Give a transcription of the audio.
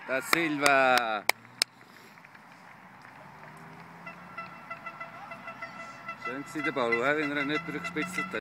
Da Silva. Schön war der Ball, wenn er ihn nicht durchgespitzt hat.